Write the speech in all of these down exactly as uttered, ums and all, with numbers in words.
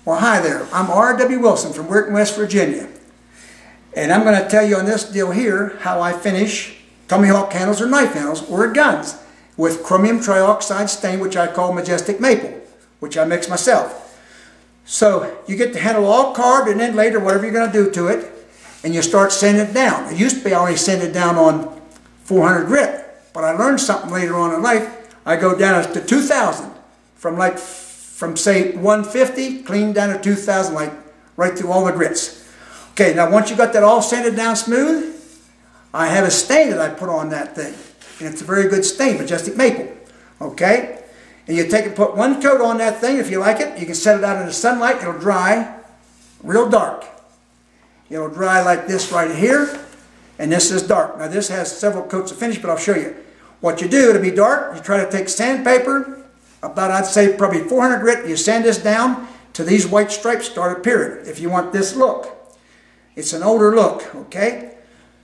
Well, hi there. I'm R W Wilson from Weirton, West Virginia. And I'm going to tell you on this deal here how I finish Tomahawk handles or knife handles or guns with chromium trioxide stain, which I call Majestic Maple, which I mix myself. So you get the handle all carved and inlaid or whatever you're going to do to it, and you start sanding it down. It used to be I only sand it down on four hundred grit, but I learned something later on in life. I go down to two thousand, from like from say one fifty, clean down to two thousand, like right through all the grits. Okay, now once you got that all sanded down smooth, I have a stain that I put on that thing. And it's a very good stain, Majestic Maple. Okay? And you take and put one coat on that thing if you like it. You can set it out in the sunlight. It'll dry real dark. It'll dry like this right here. And this is dark. Now this has several coats of finish, but I'll show you. What you do, it'll be dark. You try to take sandpaper, about I'd say probably four hundred grit. You sand this down to these white stripes start appearing if you want this look. It's an older look, okay?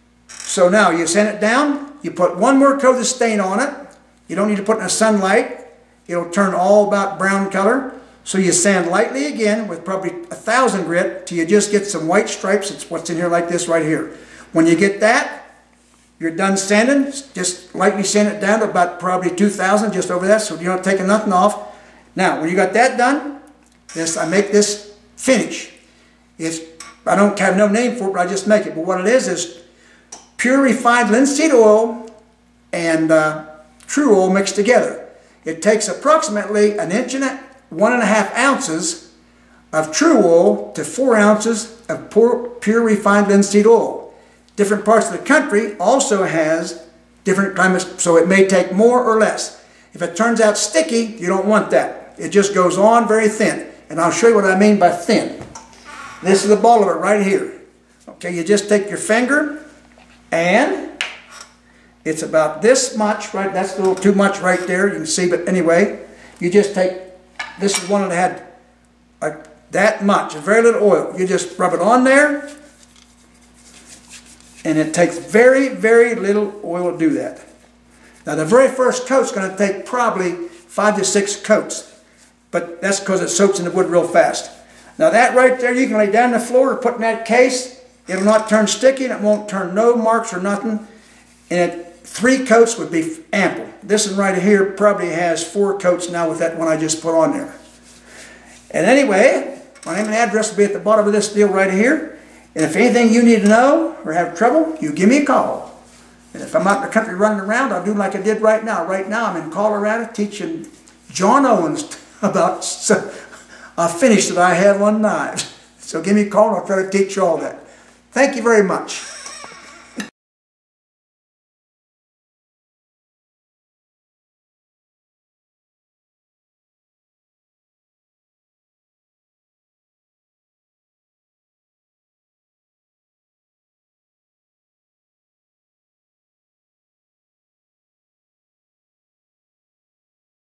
So now you sand it down. You put one more coat of stain on it. You don't need to put it in the sunlight. It'll turn all about brown color. So you sand lightly again with probably a thousand grit till you just get some white stripes. It's what's in here like this right here. When you get that, you're done sanding. Just lightly sand it down to about probably two thousand, just over that, so you don't take nothing off. Now, when you got that done, this I make this finish. It's, I don't have no name for it, but I just make it. But what it is is pure refined linseed oil and uh, true oil mixed together. It takes approximately an inch and a, one and a half ounces of true oil to four ounces of pure, pure refined linseed oil. Different parts of the country also has different climates, so it may take more or less. If it turns out sticky, you don't want that. It just goes on very thin. And I'll show you what I mean by thin. This is the ball of it right here. Okay, you just take your finger and it's about this much, right? That's a little too much right there. You can see, but anyway, you just take, this is one that had like that much, very little oil. You just rub it on there, and it takes very, very little oil to do that. Now, the very first coat's going to take probably five to six coats, but that's because it soaks in the wood real fast. Now, that right there, you can lay down on the floor or put in that case. It'll not turn sticky, and it won't turn no marks or nothing. And it, three coats would be ample. This one right here probably has four coats now with that one I just put on there. And anyway, my name and address will be at the bottom of this deal right here. And if anything you need to know or have trouble, you give me a call. And if I'm out in the country running around, I'll do like I did right now. Right now I'm in Colorado teaching John Owens about a finish that I have on knives. So give me a call and I'll try to teach you all that. Thank you very much.